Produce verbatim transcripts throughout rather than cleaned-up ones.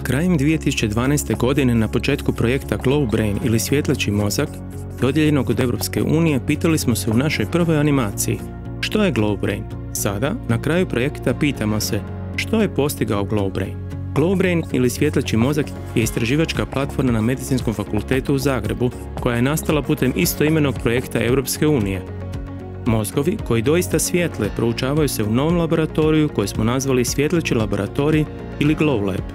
Krajem dvije tisuće dvanaeste. godine na početku projekta Glow Brain ili svjetleći mozak, dodijeljenog od Europske unije, pitali smo se u našoj prvoj animaciji što je Glow Brain. Sada, na kraju projekta, pitamo se što je postigao Glow Brain. Glow Brain ili svjetleći mozak je istraživačka platforma na Medicinskom fakultetu u Zagrebu koja je nastala putem istoimenog projekta Europske unije. Mozgovi koji doista svijetle proučavaju se u novom laboratoriju koji smo nazvali svjetleći laboratorij ili Glow Lab.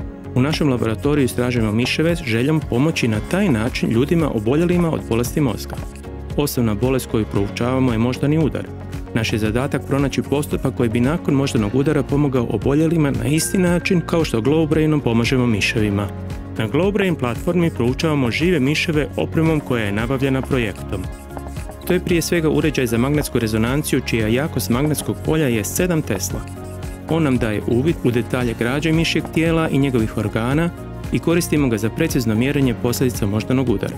U našem laboratoriju istražujemo miševe s željom pomoći na taj način ljudima oboljelima od bolesti mozga. Osnovna bolest koju proučavamo je moždani udar. Naš je zadatak pronaći postupak koji bi nakon moždanog udara pomogao oboljelima na isti način kao što Glow Brainom pomažemo miševima. Na Glow Brain platformi proučavamo žive miševe opremom koja je nabavljena projektom. To je prije svega uređaj za magnetsku rezonanciju čija jakost magnetskog polja je sedam Tesla. On nam daje uvid u detalje građe mišjeg tijela i njegovih organa i koristimo ga za precizno mjerenje posljedica moždanog udara.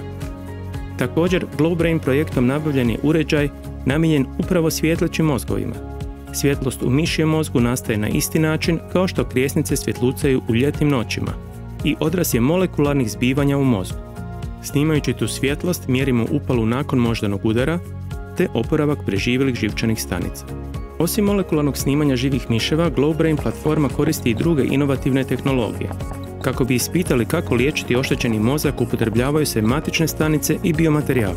Također, Glow Brain projektom nabavljen je uređaj namijenjen upravo svjetlećim mozgovima. Svjetlost u mišjem mozgu nastaje na isti način kao što krijesnice svjetlucaju u ljetnim noćima i odraz je molekularnih zbivanja u mozgu. Snimajući tu svjetlost mjerimo upalu nakon moždanog udara te oporavak preživjelih živčanih stanica. Osim molekularnog snimanja živih miševa, Glow Brain platforma koristi i druge inovativne tehnologije. Kako bi ispitali kako liječiti oštećeni mozak, upotrebljavaju se matične stanice i biomaterijal.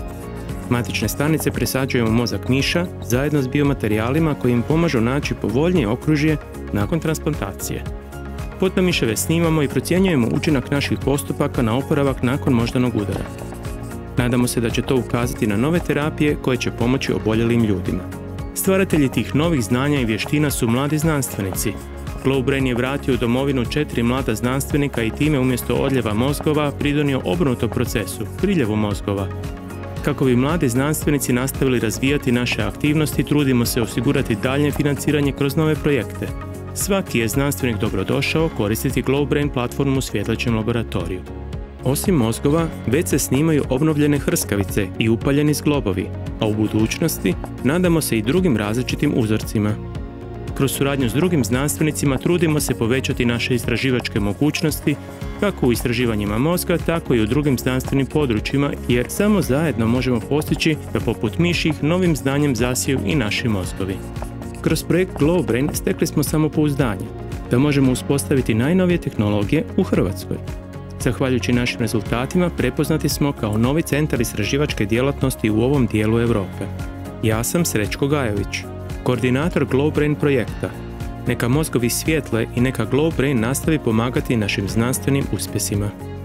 Matične stanice presađujemo u mozak miša zajedno s biomaterijalima koji im pomažu naći povoljnije okružje nakon transplantacije. Potom miševe snimamo i procjenjujemo učinak naših postupaka na oporavak nakon moždanog udara. Nadamo se da će to ukazati na nove terapije koje će pomoći oboljelim ljudima. Stvaratelji tih novih znanja i vještina su mladi znanstvenici. Glow Brain je vratio u domovinu četiri mlada znanstvenika i time umjesto odljeva mozgova pridonio obrnutom procesu, priljevu mozgova. Kako bi mladi znanstvenici nastavili razvijati naše aktivnosti, trudimo se osigurati daljnje financiranje kroz nove projekte. Svaki je znanstvenik dobrodošao koristiti Glow Brain platformu u svjetlećem laboratoriju. Osim mozgova, već se snimaju obnovljene hrskavice i upaljeni zglobovi, a u budućnosti nadamo se i drugim različitim uzorcima. Kroz suradnju s drugim znanstvenicima trudimo se povećati naše istraživačke mogućnosti, kako u istraživanjima mozga, tako i u drugim znanstvenim područjima, jer samo zajedno možemo postići da poput miših novim znanjem zasiju i naši mozgovi. Kroz projekt Glow Brain stekli smo samopouzdanje, da možemo uspostaviti najnovije tehnologije u Hrvatskoj. Zahvaljujući našim rezultatima prepoznati smo kao novi centar istraživačke djelatnosti u ovom dijelu Europe. Ja sam Srećko Gajović, koordinator Glow Brain projekta. Neka mozgovi svijetle i neka Glow Brain nastavi pomagati našim znanstvenim uspjesima.